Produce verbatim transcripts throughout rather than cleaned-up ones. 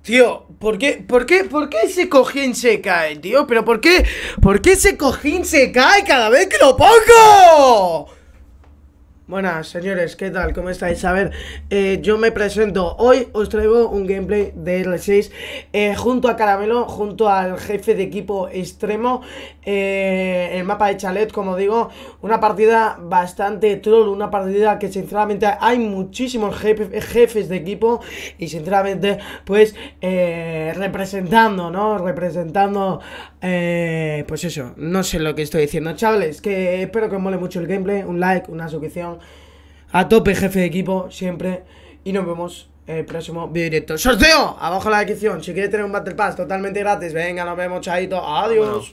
Tío, ¿por qué, por qué, por qué ese cojín se cae, tío? ¿Pero por qué, por qué ese cojín se cae cada vez que lo pongo? Buenas, señores, ¿qué tal? ¿Cómo estáis? A ver, eh, yo me presento. Hoy os traigo un gameplay de R seis eh, junto a Caramelo, junto al jefe de equipo extremo, eh, el mapa de Chalet, como digo. Una partida bastante troll, una partida que sinceramente hay muchísimos jefe, jefes de equipo y sinceramente, pues, eh, representando, ¿no? Representando, eh, pues eso, no sé lo que estoy diciendo, chavales, que espero que os mole mucho el gameplay, un like, una suscripción. A tope, jefe de equipo, siempre. Y nos vemos en el próximo video directo. ¡Sorteo! Abajo en la descripción. Si quieres tener un Battle Pass totalmente gratis, venga, nos vemos, chaito. Adiós.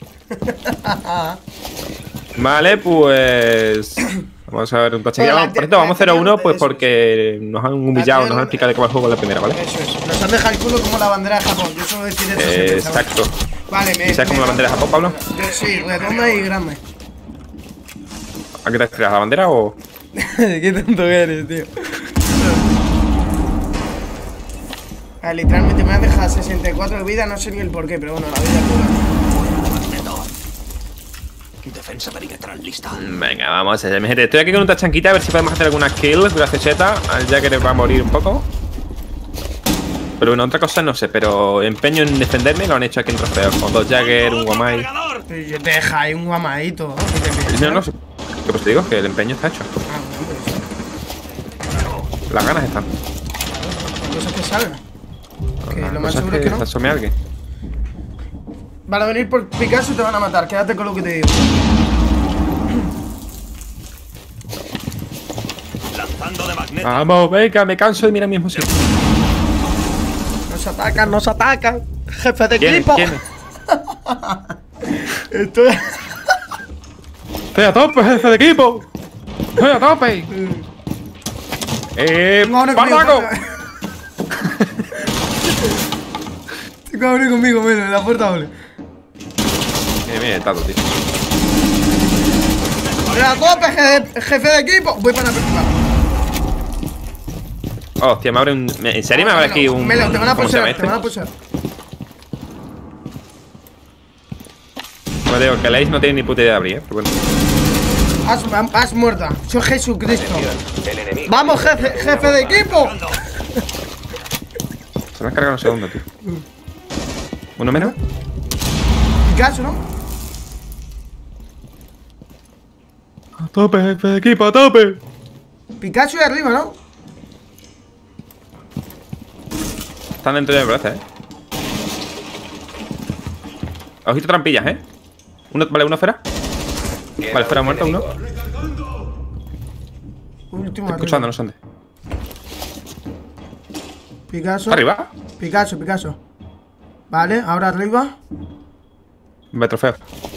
Vale, pues... Vamos a ver un tache. Por cierto, vamos cero uno, pues porque nos han humillado, nos han explicado de cómo va el juego en la primera, ¿vale? Eso es. Nos han dejado el culo como la bandera de Japón. Yo solo decir eso. Eh, exacto. Vale, me... ¿Sabes cómo la bandera de Japón, Pablo? Sí, redonda y grande. ¿A qué te tiras la bandera o...? Qué tonto que eres, tío. Ah, literalmente me has dejado sesenta y cuatro de vida, no sé ni el porqué, pero bueno, la vida pura. Defensa perimetral lista. Venga, vamos a ver, mi gente. Estoy aquí con una chanquita a ver si podemos hacer algunas kills de la cecheta. Al Jagger va a morir un poco. Pero bueno, otra cosa no sé, pero empeño en defenderme lo han hecho aquí en trofeo. Con dos Jagger, un Guamai. Yo te deja ahí un guamaito, ¿no? No, no sé. ¿Qué pues te digo? Que el empeño está hecho. Ah, bueno, pues... Las ganas están. Cosas que salgan. Que Las lo más cosas seguro es que no. se asome alguien. Van a venir por Picasso y te van a matar. Quédate con lo que te digo. Lanzando de magneto. Vamos, venga, me canso de mirar mismo sitio. Nos atacan, nos atacan. Jefe de ¿Quién es? equipo. ¿Quién es? Estoy... ¡Estoy a tope, jefe de equipo! ¡Estoy a tope! ¡Eh! Tengo hambre ¡Pardaco! conmigo, Tengo hambre conmigo, mira, en la puerta doble. Mira, mira el tato, tío. ¡A tope, jefe, jefe de equipo! Voy para la Oh, hostia, me abre un... ¿En serio me abre aquí un...? Melo, te van a ¿Cómo se llama pushar, te este? van a pushar. No digo que la Ace no tiene ni puta idea de abrir, ¿eh? Pero bueno. Has, has muerta. Soy Jesucristo. ¡Vamos, jefe, jefe de equipo! Se me ha cargado no sé dónde, tío. ¿Uno menos? Picasso, ¿no? A tope, jefe de equipo, a tope. Picasso y arriba, ¿no? Están dentro de mi brazo, ¿eh? Ojito trampillas, ¿eh? Uno, vale, uno fuera. Vale, fuera muerto uno. Último Estoy escuchando, no sé dónde. Picasso. ¿Arriba? Picasso, Picasso. Vale, ahora arriba. Me trofeo.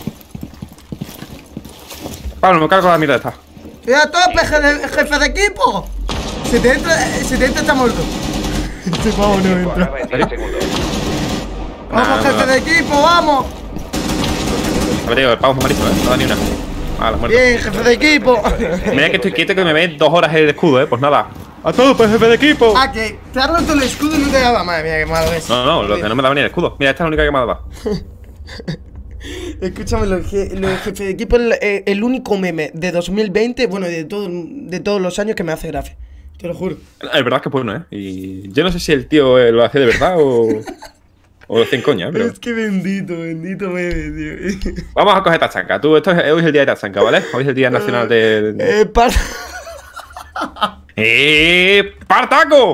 Pablo, me cargo la mierda esta. ¡Y a tope, jefe, jefe de equipo! Se te entra, se te entra, está muerto. Este pavo no entra. ¡Vamos, jefe de equipo, vamos! A ver, digo, el pavo es malísimo, ¿eh? No da ni una. Ah, la muerte. Bien, jefe de equipo. Mira que estoy quieto que me ve dos horas el escudo, ¿eh? Pues nada. ¡A tope, jefe de equipo! Ah, que te has roto el escudo y no te daba. Madre mía, qué malo es. No, no, lo que no me daba ni el escudo. Mira, esta es la única que me ha dado. Escúchame, lo, je, lo de jefe de equipo es el, el único meme de dos mil veinte, bueno, de, todo, de todos los años que me hace gracia. Te lo juro. Es verdad que es bueno, ¿eh? Y yo no sé si el tío eh, lo hace de verdad o... o lo hace en coña, pero... Es que bendito, bendito meme, tío. Vamos a coger tachanca. Tú, esto es, hoy es el día de tachanca, ¿vale? Hoy es el día nacional de... Eh, par... ¡Eh! ¡Partaco!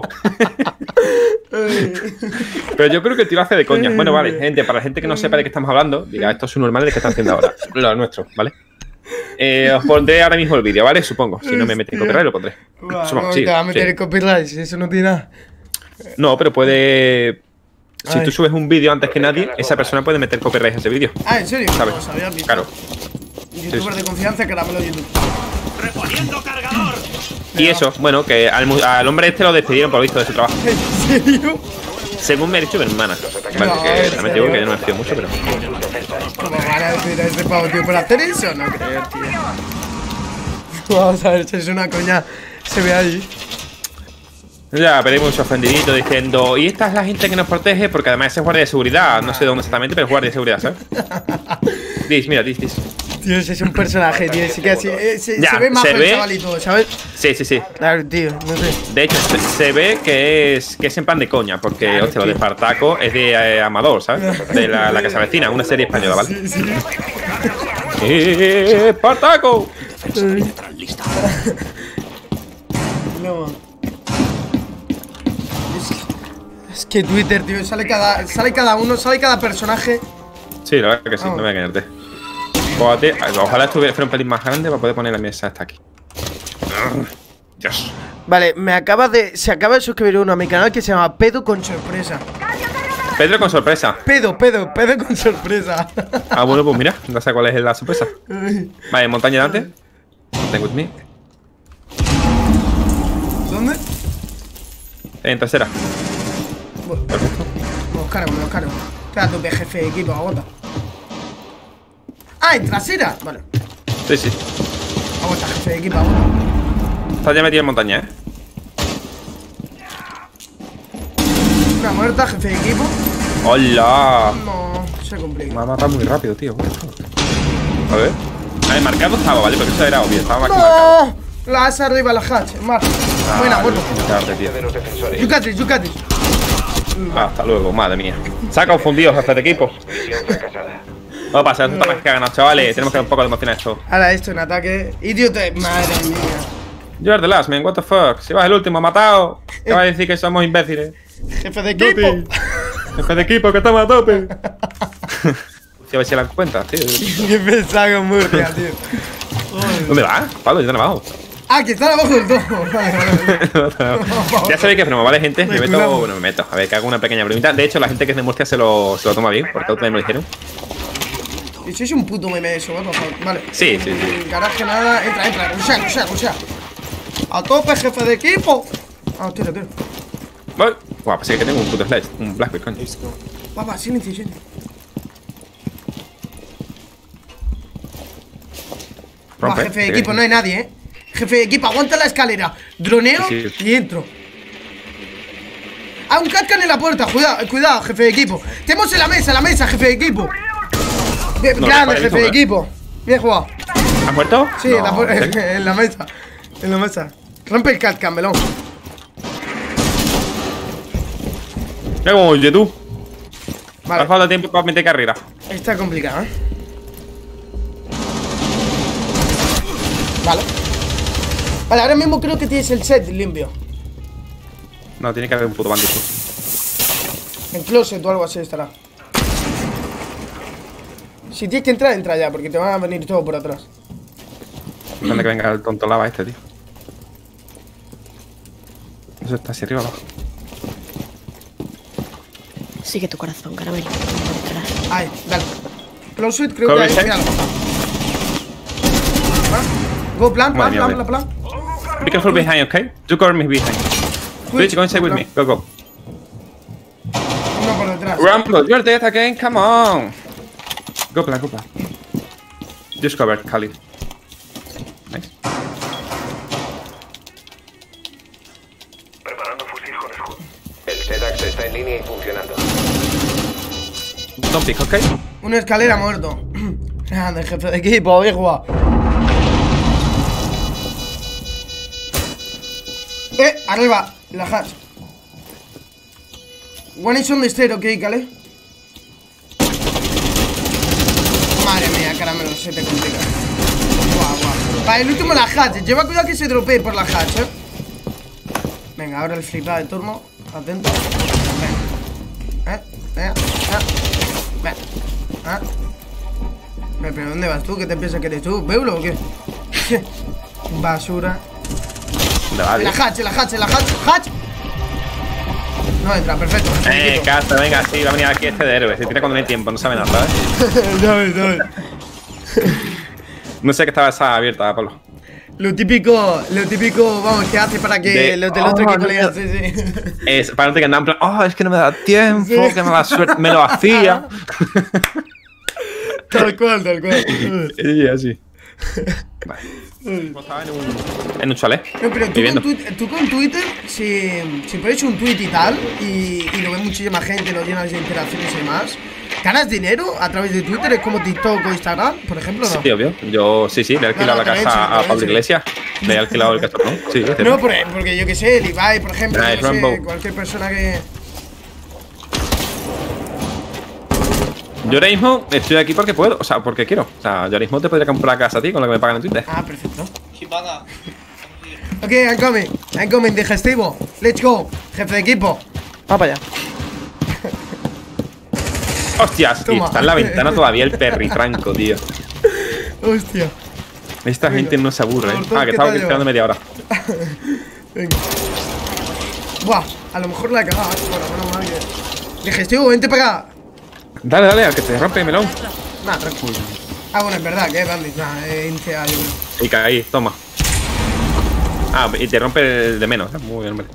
Pero yo creo que el tío lo hace de coña. Bueno, vale, gente, para la gente que no sepa de qué estamos hablando, diga, esto es un normal de qué están haciendo ahora. Lo nuestro, ¿vale? Eh, os pondré ahora mismo el vídeo, ¿vale? Supongo. Si no me meten copyright, lo pondré. Wow, Supongo, no sí, te va a meter sí. el copyright, si eso no tiene nada. No, pero puede... Si Ay. tú subes un vídeo antes que nadie, esa persona puede meter copyright a ese vídeo. Ah, ¿en serio? ¿Sabes? No sabía, tío. Claro. Youtuber Sí, sí. de confianza, Caramelo YouTube. Reponiendo cargador. Y eso, bueno, que al, mu- al hombre este lo despidieron por lo visto de su trabajo. ¿En serio? Según me ha dicho mi hermana. Vale, No, que ¿en realmente digo serio? que yo no me fío mucho, pero... ¿Cómo van a decir a este pavo, tío, por hacer eso? No creo, tío. Vamos a ver si es una coña. Se ve ahí. Ya, pero hay mucho ofendidito diciendo, y esta es la gente que nos protege, porque además es guardia de seguridad. No sé de dónde exactamente, pero es guardia de seguridad, ¿sabes? Dis, mira, dis, dis. Tío, ese es un personaje, tío. Sí que así, eh, se, Ya, se ve más se el ve- chavalito, ¿sabes? Sí, sí, sí. Claro, tío, no sé. De hecho, se, se ve que es que es en plan de coña, porque, Claro, hostia, lo de tío. Espartaco es de eh, Amador, ¿sabes? De la, la Casa Vecina, una serie española, ¿vale? Sí, sí. ¡Eh, Espartaco! Defensa perimetral lista. No. Es, es que Twitter, tío, sale cada, sale cada uno, sale cada personaje. Sí, la verdad que sí, no me voy a engañarte. Jódate, ojalá estuviera fuera un pelín más grande para poder poner la mesa hasta aquí. Dios. Vale, me acaba de. Se acaba de suscribir uno a mi canal que se llama Pedo con sorpresa. Pedro con sorpresa. Pedo, pedo, pedo con sorpresa. Ah, bueno, pues mira, no sé cuál es la sorpresa. Vale, montaña delante. Stay with me. ¿Dónde? En tercera. Bueno, Perfecto. me los cargo, me los cargo. Espera, tu jefe de equipo, aguanta. Ah, en trasera. Vale, Sí, sí. aguanta, jefe de equipo, aguanta. Está ya metido en montaña, ¿eh? Una muerta, jefe de equipo. ¡Hola! No, se complica. Me ha matado muy rápido, tío. A ver. A ver, marcado estaba, ¿vale? Porque eso era obvio. Estaba aquí marcado. ¡No! La asa arriba, la hatch. Mar. Ah, Buena, bueno. tarde, tío. You got this, you got this. Ah, hasta luego, madre mía. Se ha confundido, jefe de equipo. No pasa, esto más que ha ganado, chavales. Tenemos que dar un poco de emoción a esto. Ahora esto en ataque. Idiote. Madre mía. You are the last, man. What the fuck? Si vas el último, matado. ¿Qué vas a decir que somos imbéciles? Jefe de equipo. Jefe de equipo, que estamos a tope. A ver si la encuentras, tío. Qué pesado con Murcia, tío. ¿Dónde vas? Pablo, yo no abajo. Ah, que está abajo del todo. Vale, vale. Ya sabéis que es broma, ¿vale, gente? Me meto, Cuidado. bueno, me meto. A ver, que hago una pequeña bromita. De hecho, la gente que es de Murcia se lo, se lo toma bien, porque también me lo dijeron. Y sois un puto meme eso, por favor. Vale. Sí, sí, sí. Garaje nada. Entra, entra. Rushea, rushea, rushea. A tope, jefe de equipo. Ah, tira, tira. Voy. Guau, pues sí que tengo un puto sledge, un Blackbeard, coño. Papá, silencio, silencio. Va, Rompe. jefe de equipo, no hay nadie, eh. Jefe de equipo, aguanta la escalera. Droneo Sí, sí. y entro. Ah, un cascan en la puerta. Cuidado, cuidado, jefe de equipo. Tenemos en la mesa, en la mesa, jefe de equipo. Bien, No, grande, vale, jefe de listo, equipo. Bien jugado. ¿Has muerto? Sí, en, la, No, pu- ¿en serio? en la mesa. En la mesa. Rompe el cascan, melón. Mira cómo oye tú. Vale, Hace falta tiempo para meter carrera. está complicado, ¿eh? Vale. Vale, ahora mismo creo que tienes el set limpio. No, tiene que haber un puto bandito. En closet o algo así estará. Si tienes que entrar, entra ya, porque te van a venir todo por atrás. Depende que venga el tonto lava este, tío. Eso está hacia arriba abajo. Sigue tu corazón, caramelo. Encontrarás. Ahí, dale. Closet, creo Cover que check. hay algo. ¿Ah? Go, plan, plan, Madre mía, plan, plan, plan. Be careful behind, okay? You cover me behind. Twitch, go inside with me. Go, go. Uno por detrás. Rumble, you're dead again, come on. Go plan, go plan. Just cover, Khalid. Nice. Preparando fusil con escudo. El SEDAX está en línea y funcionando. Don't pick, okay? Una escalera muerto. Grande, jefe de equipo, bien jugado. Eh, arriba, la hatch. One is on the stair, ok, Kale. Madre mía, caramelo, se te complica. Guau, guau. Vale, el último la hatch. Lleva cuidado que se dropee por la hatch, eh. Venga, ahora el flipado de turno. Atento. Venga. Eh, venga, eh. Venga. Ah. Pero, pero ¿dónde vas tú? ¿Qué te piensas que eres tú? ¿Beulo o qué? Basura. ¿Dónde va, La tío? hatch, la hatch, la hatch, hatch. No entra, perfecto. Eh, casa, venga, sí, va a venir aquí este de héroe. Se tira cuando no hay tiempo, no sabe nada, ¿sabes? Dame, dame. No sé que estaba esa abierta, Pablo. Lo típico, lo típico, vamos, que hace para que De- los del otro Oh, equipo no. le digan, sí, sí. Es para no te que andan en plan, oh, es que no me da tiempo, Sí. que me da suerte, me lo hacía. Tal cual, tal cual. Y así. Vale. Estaba en un, en un chalet. No, pero tú viviendo. con, tu, tú con Twitter, si, si pones un tweet y tal, y, y lo ve muchísima gente, lo llenas de interacciones y demás, ¿ganas dinero a través de Twitter? ¿Es como TikTok o Instagram, por ejemplo? ¿No? Sí, obvio. Yo, sí, sí, le he alquilado No, no, la te casa lo he hecho, te lo a he Pablo hecho. Iglesias. Le he alquilado el castorrón. Sí, es No, cierto. porque, porque yo que sé, el Ibai, por ejemplo, Nah, yo es que sé, Rambo. cualquier persona que... Yo ahora mismo estoy aquí porque puedo, o sea, porque quiero. O sea, yo ahora mismo te podría comprar casa a ti con lo que me pagan en Twitter. Ah, perfecto. Si paga. Ok, I'm coming, I'm coming, digestivo. Let's go, jefe de equipo. Va para allá. ¡Hostias! Y Toma. está en la ventana todavía el perritranco, tío. Hostia. Esta Venga. gente no se aburre, ¿eh? Por Ah, que ¿qué estaba tal aquí esperando media hora. Venga. Buah, a lo mejor la he cagado. Bueno, menos mal que... Digestivo, vente para acá. Dale, dale, al que te rompe el melón. Nah, tranquilo. Ah, bueno, es verdad, que es bandit. Nah, eh, hinche a yo creo. Y caí, toma. Ah, y te rompe el de menos, ¿eh? Muy bien, hombre.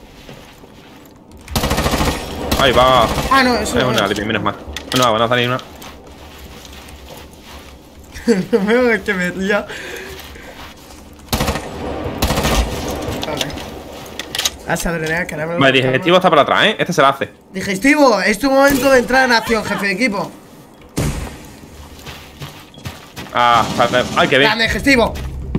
Ahí va. Ah, no, eso Es no. una, menos mal. No, bueno, no sale una. No me hagas que me tía. Vale. Vas a drenar, caramelo. Vale, digestivo está para atrás, ¿eh? Este se la hace. Digestivo, es tu momento de entrar en acción, jefe de equipo. Ah, para- ay, que Grande, bien. digestivo.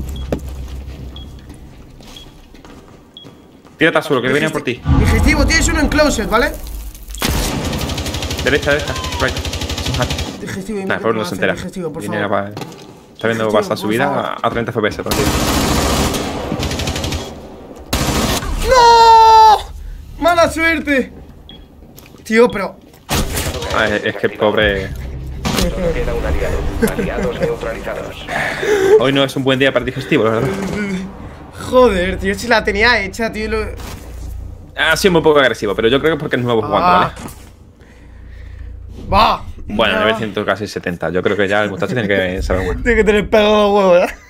Tírate al suelo, que vienen por ti. Digestivo, tienes uno en closet, ¿vale? Derecha, derecha. Right. Digestivo, Nah, por no se entera. Digestivo, por Viene favor. a- Está viendo Digestivo, Barça por subida favor. a treinta F P S, tranquilo. ¡No! ¡Mala suerte! Tío, pero... Ah, es, es que pobre. Solo queda un aliado. Aliados neutralizados. Hoy no es un buen día para el digestivo, la verdad. Joder, tío, si la tenía hecha, tío. Lo... Ha sido muy poco agresivo, pero yo creo que es porque es nuevo jugando, Ah. ¿vale? Va. Bueno, No. nivel ciento casi setenta. Yo creo que ya el muchacho tiene que saber bueno. Tiene que tener pegado los huevos, ¿eh?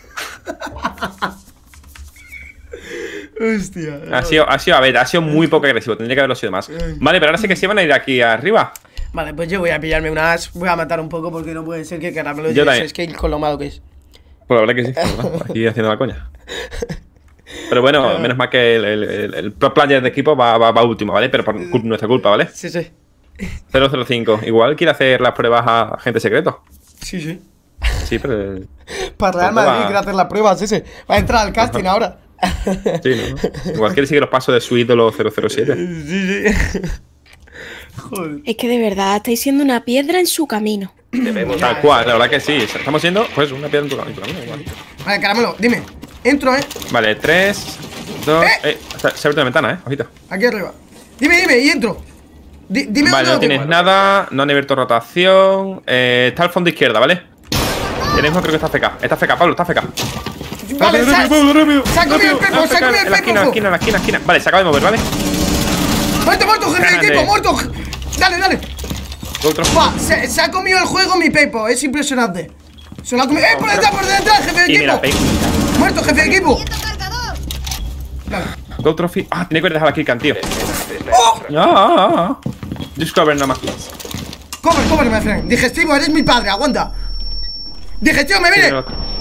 Hostia. Ha sido, ha sido, a ver, ha sido muy poco agresivo. Tendría que haberlo sido más. Vale, pero ahora sí que sí van a ir aquí arriba. Vale, pues yo voy a pillarme unas. Voy a matar un poco porque no puede ser que Caramelo Yo lleve también. ese scale con lo malo que es. Pues la verdad que sí. ¿verdad? Aquí haciendo la coña. Pero bueno, menos mal que el, el, el, el pro player de equipo va, va, va último, ¿vale? Pero por cul- nuestra culpa, ¿vale? Sí, sí. cero cero cinco. Igual quiere hacer las pruebas a agente secreto. Sí, sí. Sí, pero. Para Real Pues Madrid va. quiere hacer las pruebas, ese. Va a entrar al casting ahora. Sí, ¿no? Igual quiere seguir los pasos de su ídolo cero cero siete. Sí, sí. Joder. Es que de verdad estáis siendo una piedra en su camino. Debemos Tal cual, la verdad que sí. Estamos siendo, pues, una piedra en tu camino. Vale. Vale, Caramelo, dime. Entro, ¿eh? Vale, tres, dos. ¿Eh? Eh, se se abre una ventana, eh. Ojito. Aquí arriba. Dime, dime, y entro. Di- dime Vale, dónde no lo tienes tengo. nada. No han abierto rotación. Eh, está al fondo izquierda, ¿vale? Y ahora mismo creo que está F K. Está F K, Pablo, está F K. Vale, Rápido, sa- rápido, Pablo, rápido. se ha comido el rápido. pepo, se ha A F K, comido el en la esquina, en la pepo. esquina, en la esquina, en la esquina. Vale, se acaba de mover, ¿vale? Muerto, muerto, jefe de Grande. equipo, muerto. Dale, dale. Otro. Va, se, se ha comido el juego mi Pepo, es impresionante. Se lo ha comido. ¡Eh, por detrás, por detrás, jefe de Y mira, equipo! Pepe. ¡Muerto, jefe de equipo! Dale. Go trophy. Ah, tiene que haber dejado aquí el can, tío. ¡Oh! Ah, ah, ah. Discover nada más. Cover, cover, me friend. Digestivo, eres mi padre, aguanta. Digestivo, me viene.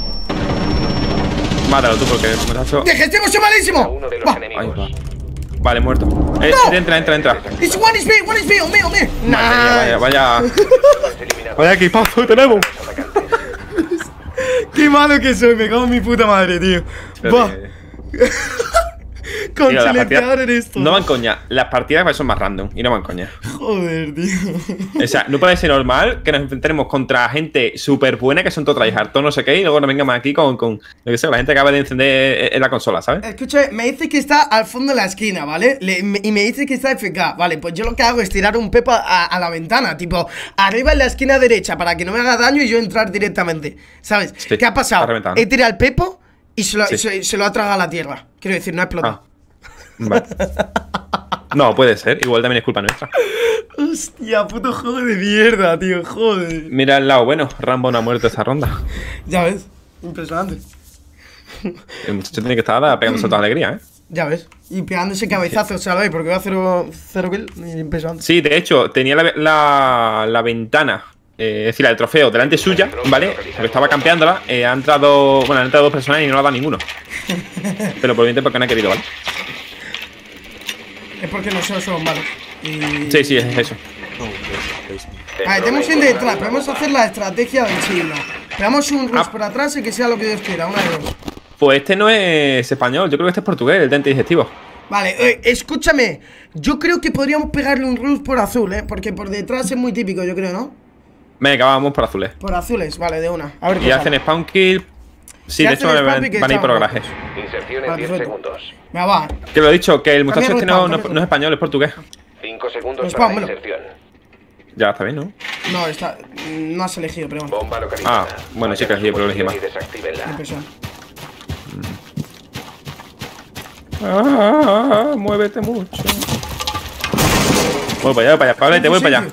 Mátalo tú porque muchacho. Digestivo, soy a malísimo. uno de los Va. Ahí enemigos. va. Vale, muerto. Eh, ¡No! entra, entra, entra. It's one is me, one is me, oh me, oh me. Madre mía, vaya, vaya. Has eliminado Vaya equipazo tenemos. a los atacantes. Qué malo que soy, me cago en mi puta madre, tío. Va. Con Tío, las silenciador partidas en esto. no van coña. Las partidas son más random y no van coña. Joder, tío. O sea, no puede ser normal que nos enfrentemos contra gente súper buena que son todo tryhard, todo no sé qué, y luego nos vengamos aquí con, con lo que sé, la gente que acaba de encender en la consola, ¿sabes? Escucha, me dice que está al fondo de la esquina, ¿vale? Le- me- y me dice que está F K, vale, pues yo lo que hago es tirar un pepo a, a la ventana, tipo, arriba en la esquina derecha, para que no me haga daño y yo entrar directamente, ¿sabes? Sí, ¿Qué ha pasado? está reventando. He tirado el pepo y se lo, Sí. se, se lo ha tragado a la tierra. Quiero decir, no ha explotado. Ah. Vale. No, puede ser, igual también es culpa nuestra. Hostia, puto juego de mierda, tío, joder. Mira el lado bueno, Rambo no ha muerto esta ronda. Ya ves, impresionante. El muchacho tiene que estar pegándose toda alegría, ¿eh? Ya ves. Y pegándose cabezazos, ¿sabes? Porque va a cero, cero kill. Impresionante. Sí, de hecho, tenía la, la, la ventana Eh, es decir, el trofeo delante suya, ¿vale? Porque estaba campeándola. Eh, ha entrado. Bueno, han entrado dos personas y no lo ha dado ninguno. Pero probablemente porque no ha querido, ¿vale? Es porque nosotros somos malos. Y... Sí, sí, es eso. Vale, tenemos que ir detrás. Podemos hacer la estrategia del siglo. Pegamos un rush Ah. por atrás y que sea lo que Dios quiera. Una de dos. Pues este no es español, yo creo que este es portugués, el dente digestivo. Vale, eh, escúchame. Yo creo que podríamos pegarle un rush por azul, ¿eh? Porque por detrás es muy típico, yo creo, ¿no? Venga, vamos por azules. Por azules, vale, de una. A ver qué Y sale. hacen spawn kill. Sí, Y de hacen hecho spawn van, kill que van a ir por estaban garaje. Inserción en Vale, diez perfecto. segundos. Venga, va. Que lo he dicho, que el muchacho Cambia este respawn, no, no, cambia no es español, es portugués. cinco segundos Pues para la vámonos. inserción. Ya, está bien, ¿no? No, está. No has elegido, pero bueno. Bomba localizada. Ah, bueno, sí que has elegido, pero elegí mal. Y desactívenla. Impresión. Ah, muévete mucho. Voy para allá, voy para allá, Pablo, te voy para allá.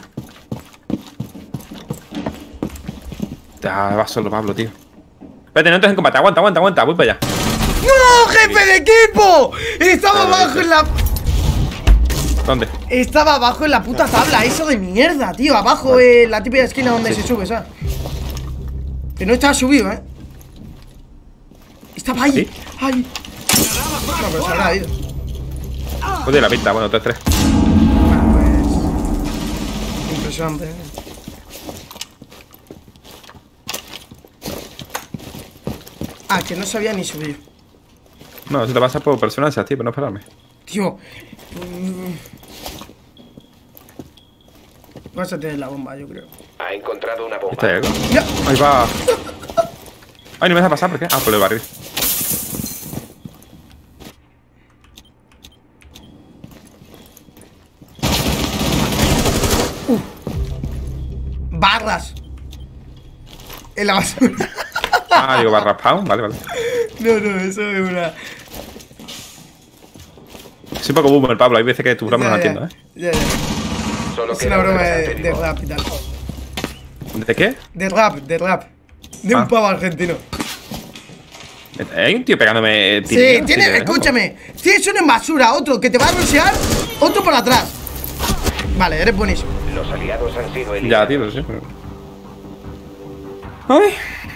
Ya, va solo Pablo, tío. Espérate, no entres en combate, aguanta, aguanta, aguanta, voy para allá. ¡No, jefe de equipo! Estaba abajo en la. ¿Dónde? Estaba abajo en la puta tabla, eso de mierda, tío. Abajo en la típica esquina donde Sí, se sí. sube, ¿sabes? Que no estaba subido, ¿eh? Estaba ahí. ¿Sí? Ahí. No, pero se habrá ido. Joder, la pista, bueno, tres tres. Bueno, pues. Impresionante, ¿eh? Ah, que no sabía ni subir. No, eso te pasa por personajes, tío, por no esperarme. Tío. mm. Vas a tener la bomba, yo creo. Ha encontrado una bomba. ¿Está ahí algo? ¡Ya! Ahí va. Ay, no me deja pasar, ¿por qué? Ah, por el barril. ¡Barras! En la basura. Ah, digo, barra spawn, vale, vale. No, no, eso es una. Sí, un poco boom el Pablo, hay veces que tu broma no la Ya, entiendo, ¿eh? ya, ya. Solo Es queda una un broma de, representante de vivo. rap y tal. ¿De qué? De rap, de rap. De Ah. un pavo argentino. Hay un tío pegándome Sí, tirillas, tiene, ¿sí? escúchame. Tienes uno en basura, otro que te va a rushear, otro por atrás. Vale, eres buenísimo. Los aliados han sido Ya, eliminados. tío, lo sé, pero... Ay.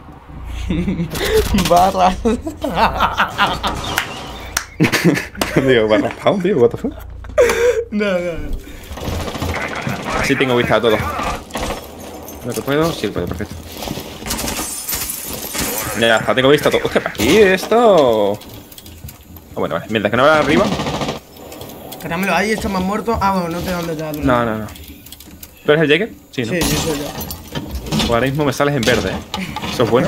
Barras. Digo, barra spawn, tío, what the fuck. No, no, no. Así tengo vista a todo. ¿Lo que puedo? Sí, puedo, perfecto. Ya está, tengo vista a todo. Hostia, para aquí esto... Ah, bueno, vale. Mientras que no vaya arriba... Caramelo, ahí está más muerto. Ah, bueno, no sé dónde te va a durar. No, no, no. ¿Tú eres el Jäger? Sí, ¿no? Sí, sí, soy yo. Pues ahora mismo me sales en verde, ¿eh? Eso es bueno.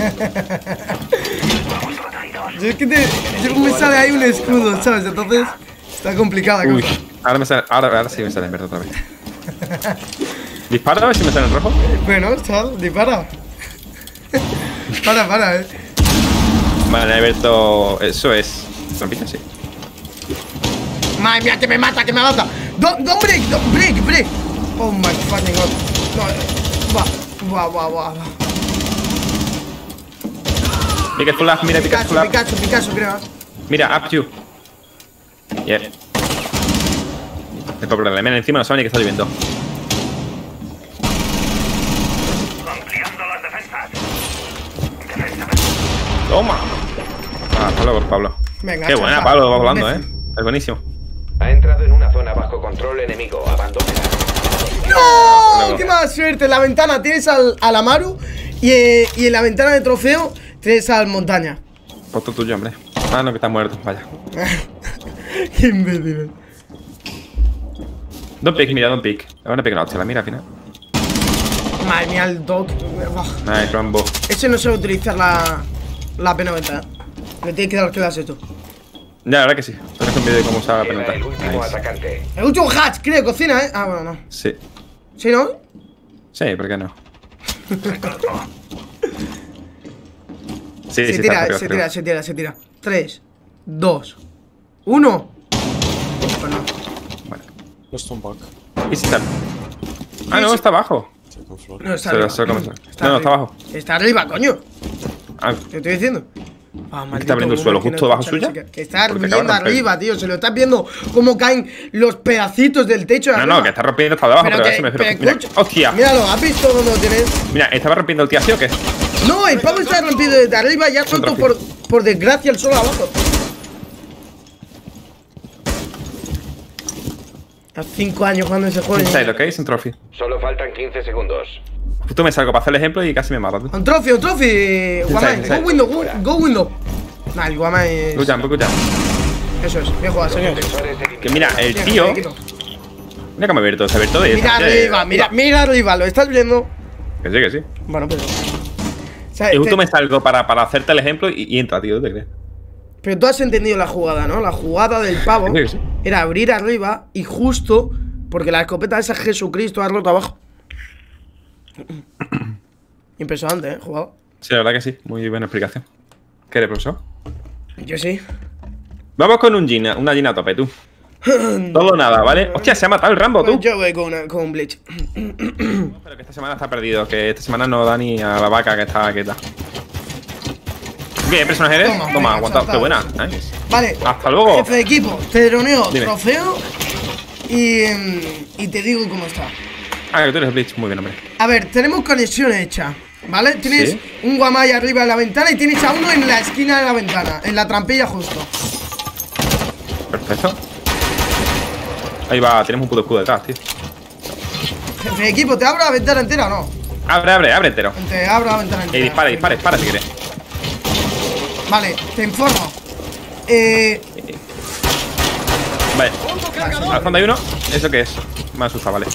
Yo es que te, yo me sale ahí un escudo, ¿sabes? Entonces está complicada la Uy, cosa. ahora, me sale, ahora, ahora sí me sale en verde otra vez. Dispara a ver si me sale en rojo. Bueno, chaval, dispara. Para, para, eh. Vale, Alberto, eso es. ¿Trampita? Sí. Madre mía, que me mata, que me mata. Don't, don't break, don't break, break. Oh my fucking god. No, eh, va, va, va, va, va. Mira, full up, mira, Pikachu, full Pikachu, up. Pikachu, Pikachu, creo. Mira, up you. Yeah. El problema, mira, encima no sabe ni que está lloviendo. Toma. Ah, hasta luego, Pablo. Venga, Qué chaval. buena, Pablo, va volando, eh. Imbécil. Es buenísimo. Ha entrado en una zona bajo control enemigo. Abandónela. ¡No! Luego. ¡Qué mala suerte! En la ventana tienes al, al Amaru y, eh, y en la ventana de trofeo tienes al Montaña. Puesto tuyo, hombre. Ah, no, que está muerto, vaya. Qué imbécil. Don't pick, mira, don't pick. Le van a pegar una hostia, la mira al final. Madre mía, el Doc. Nice, Rambo. Ese no sabe utilizar la, la P noventa. Le tienes que dar que lo has hecho. Ya, la verdad que sí. Tengo un vídeo de cómo usar la Era pelota. el último Nice. atacante. El último hatch, creo, cocina, ¿eh? Ah, bueno, no. Sí. ¿Sí, no? Sí, ¿por qué no? Sí, Se sí, tira, está se creo, tira, se tira, se tira. tres, dos, uno. Pues no. Lost on back. creo. Y si está. Ah, no, está abajo. Second floor. No, está Se lo- arriba. se lo come- Está No, no, arriba. está abajo. Está arriba, coño. Ah, Te estoy diciendo. Ah, ¿Qué está abriendo el suelo? boomer, ¿Justo que no bajo escucha suya? música. Que está Porque viendo acaba de romper. arriba, tío. Se lo estás viendo cómo caen los pedacitos del techo de No, arriba. no, que está rompiendo hasta abajo, pero, Pero a que, eso me refiero. pero Mira, escucha- hostia. Míralo, ¿has visto dónde lo tienes? Mira, ¿estaba rompiendo el tío así o qué? No, el pavo está rompido desde arriba y ha suelto por, por desgracia el suelo abajo. Hace cinco años jugando ese juego. Inside, ¿ok? Es un trophy. Solo faltan quince segundos. Justo me salgo para hacer el ejemplo y casi me mata. Un trophy, un trophy. Guamai, inside. go window, go, go window. Nah, el Guamai es. Escucha, escucha. Eso es, bien jugado, señor. Defensores Que eliminados. mira, el Bien, tío. equipo. Mira cómo ha abierto, se ha abierto de Mira esa- arriba, mira, mira arriba, ¿lo estás viendo? Que sí, que sí. Bueno, pero. O sea, Y justo te- me salgo para, para hacerte el ejemplo y, y entra, tío, ¿te crees? Pero tú has entendido la jugada, ¿no? La jugada del pavo Sí, sí. era abrir arriba y justo porque la escopeta esa Jesucristo ha roto abajo. Impresionante, ¿eh? Jugado. Sí, la verdad que sí. Muy buena explicación. ¿Qué eres, profesor? Yo sí. Vamos con un Gina, una Gina a tope, tú. Todo o nada, ¿vale? Hostia, se ha matado el Rambo, tú. Pues yo voy con, una- con un Bleach. Pero que esta semana está perdido, que esta semana no da ni a la vaca que está quieta. ¿Qué personaje eres? Toma, Toma, venga, aguantado. Qué saltado. buena. Nice. Vale. Hasta luego. Jefe de equipo, te droneo, Dime. trofeo y, mm, y te digo cómo está. Ah, que tú eres Bleach. Muy bien, hombre. A ver, tenemos conexión hecha, ¿vale? Tienes Sí. un Guamai arriba de la ventana y tienes a uno en la esquina de la ventana, en la trampilla justo. Perfecto. Ahí va, tenemos un puto escudo detrás, tío. Jefe de equipo, ¿te abro la ventana entera o no? Abre, abre, abre entero. Te abro la ventana entera. Y dispara, dispara, dispara si quieres. Vale, te informo. Eh. Vale. Al fondo hay uno. ¿Eso qué es? Me asusta, vale.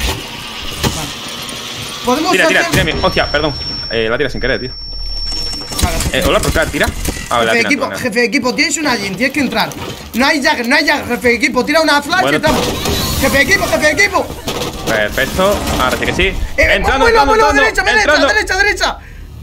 Podemos Tira, tira, hacer. tira. mi- Hostia, perdón. Eh, la tira sin querer, tío. Vale, Eh, hola, ¿por qué la tira? Ah, vale, la jefe de tira, equipo, vale. jefe de equipo, tienes una Jin, tienes que entrar. No hay Jagger, no hay Jagger, jefe de equipo, tira una flash Bueno. que estamos. Jefe de equipo, jefe de equipo. Perfecto. Ahora sí que sí. Eh, Entrando, bueno, entrando, bueno, entrando. derecha, derecha, entrando. derecha, derecha.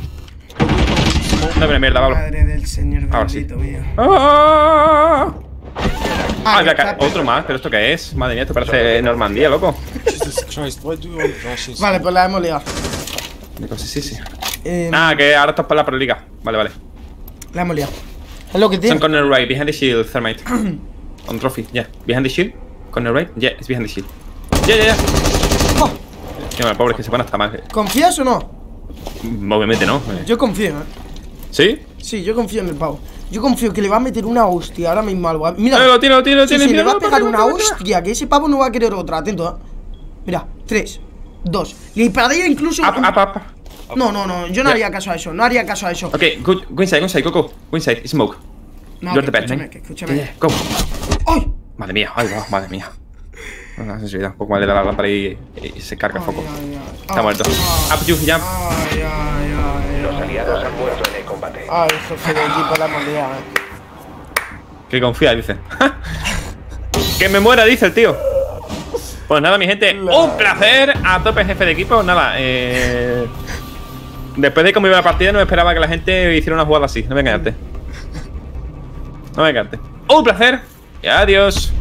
Dame una mierda, Pablo. Madre del señor Ahora sí. bendito mío. ¡Ah! Ah, Ah, ya está- cae. Otro más, pero ¿esto qué es? Madre mía, esto parece Normandía, loco. Jesus Christ, why do you want rashes? Vale, pues la hemos liado. Sí, sí, sí. Eh, Ah, que ahora esto es para la Proliga. Vale, vale. La hemos liado. Es lo que Some tiene. corner right, behind the shield, Thermite. On trophy, yeah. Behind the shield, corner right, yeah, it's behind the shield. Yeah, yeah, yeah. Oh, Mira, el pobre es que se pone hasta mal. ¿confías o no? Obviamente no. eh. Yo confío, eh. ¿Sí? Sí, yo confío en el pavo. Yo confío que le va a meter una hostia ahora mismo al Guamai. Mira. Eh, lo tiene, lo tiene, lo Sí, tiene. sí, mira, le va a no, pegar no, una no, no, no. hostia, que ese pavo no va a querer otra, atento, ¿eh? Mira, tres, dos. Le dispararía incluso. Up, up, up. No, no, no, yo no haría caso a eso, no haría caso a eso. Ok, go, go inside, go inside, go, go. Go inside, smoke. No, You're que the best, escúchame, man. que escúchame. Yeah, go. ¡Ay! Madre mía, ay, va, madre mía. Una sensibilidad, un poco mal le da la lámpara y, y se carga el foco. Ay, ay, ay. Está Ah, muerto. ah. Up, you, jump. Ay, ay, ay, Los ay. aliados han muerto en el combate. Ay, jefe de equipo, la hemos liado, eh. Que confía, dice. Que me muera, dice el tío. Pues nada, mi gente, un placer. A tope, jefe de equipo. Nada, eh. Después de cómo iba la partida, no esperaba que la gente hiciera una jugada así. No me engañaste. No me engañaste. Un placer y adiós.